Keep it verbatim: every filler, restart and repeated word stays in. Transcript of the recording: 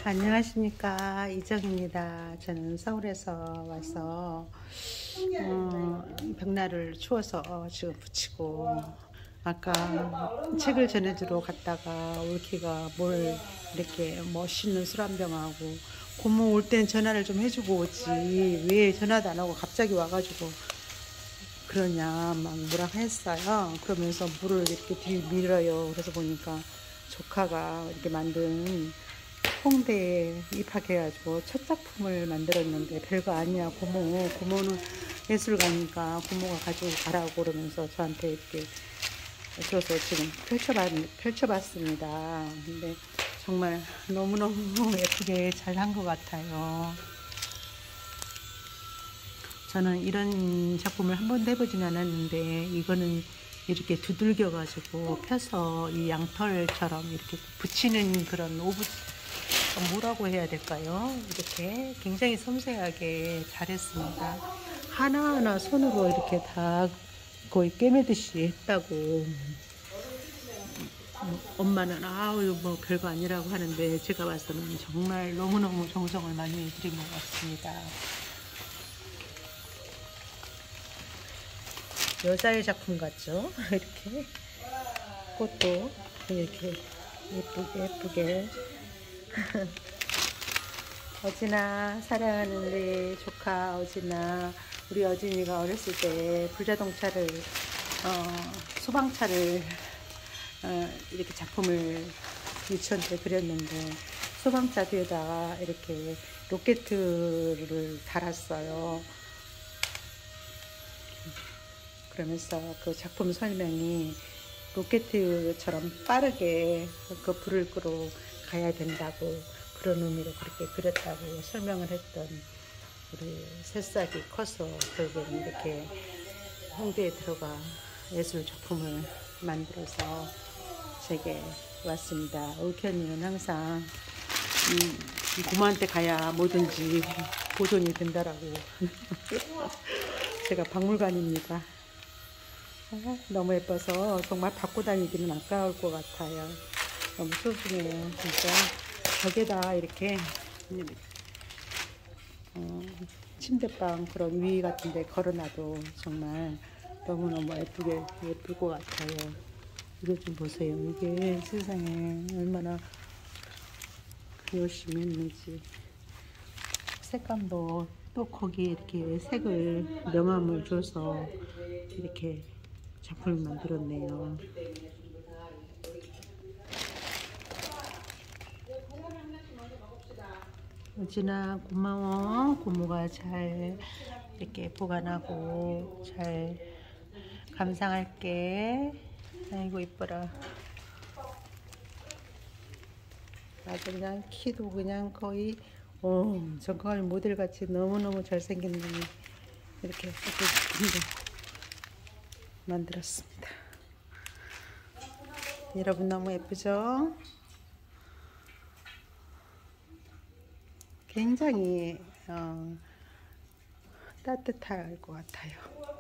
안녕하십니까, 이정입니다. 저는 서울에서 와서 어, 벽난을 추워서 지금 붙이고, 아까 책을 전해주러 갔다가 올케가 뭘 이렇게 멋있는 술 한 병하고, 고모 올 땐 전화를 좀 해주고 오지 왜 전화도 안 하고 갑자기 와가지고 그러냐 막 뭐라 했어요. 그러면서 물을 이렇게 들이밀어요. 그래서 보니까 조카가 이렇게 만든 홍대에 입학해가지고 첫 작품을 만들었는데 별거 아니야. 고모 고모는 예술가니까 고모가 가지고 가라고 그러면서 저한테 이렇게 줘서 지금 펼쳐봤, 펼쳐봤습니다. 근데 정말 너무너무 예쁘게 잘 한 것 같아요. 저는 이런 작품을 한 번도 해보진 않았는데, 이거는 이렇게 두들겨 가지고 펴서 이 양털처럼 이렇게 붙이는 그런 오브, 뭐라고 해야 될까요? 이렇게 굉장히 섬세하게 잘했습니다. 하나하나 손으로 이렇게 다 거의 꿰매듯이 했다고. 뭐 엄마는 아우 뭐 별거 아니라고 하는데, 제가 봐서는 정말 너무너무 정성을 많이 들인 것 같습니다. 여자의 작품 같죠? 이렇게 꽃도 이렇게 예쁘게 예쁘게 어진아 사랑하는 우리 조카 어진아, 우리 어진이가 어렸을 때 불자동차를 어, 소방차를 어, 이렇게 작품을 유치원 때 그렸는데, 소방차 뒤에다가 이렇게 로켓을 달았어요. 그러면서 그 작품 설명이 로켓처럼 빠르게 그 불을 끄러 가야 된다고, 그런 의미로 그렇게 그렸다고 설명을 했던 우리 새싹이 커서 결국에는 이렇게 홍대에 들어가 예술 작품을 만들어서 제게 왔습니다. 올케 언니는 항상 음, 이 고모한테 가야 뭐든지 보존이 된다라고. 제가 박물관입니다. 아, 너무 예뻐서 정말 받고 다니기는 아까울 것 같아요. 너무 소중해요, 진짜. 벽에다 이렇게 어, 침대방 그런 위 같은데 걸어놔도 정말 너무너무 예쁘게 예쁠 것 같아요. 이거 좀 보세요. 이게 세상에 얼마나 열심히 했는지. 색감도 또 거기에 이렇게 색을 명암을 줘서 이렇게 작품을 만들었네요. 어진아 고마워. 고모가 잘 이렇게 보관하고 잘 감상할게. 아이고 이뻐라. 아주 그냥 키도 그냥 거의 어, 정말 모델같이 너무너무 잘생긴 놈이 이렇게 만들었습니다. 여러분 너무 예쁘죠? 굉장히 어, 따뜻할 것 같아요.